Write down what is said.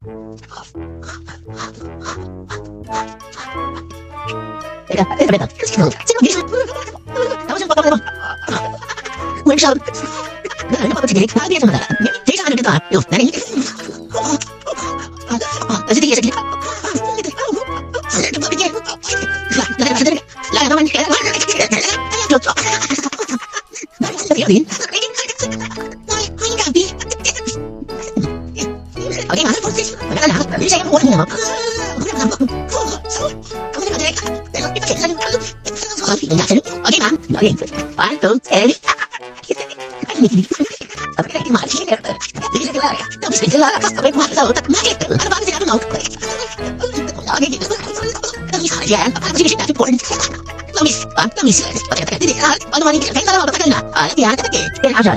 Espera. Estamos en papá de晚上，那人跑到这里，他变什么的？谁上来这个啊？哟，男人，这里也是这个，怎么变？来，他们就走，这个林，OK 吗？我看哪？你谁我听吗？OK 吗？1, 2, 3. Mà thế này đâu phải là cái quan đầu tắt máy nó bán ra nó đó cái gì nó đi khỏi ra nó chỉ là cái cuốn nó bị cái gì đó nó đi cái đó nó cái là cái gì cái nào rồi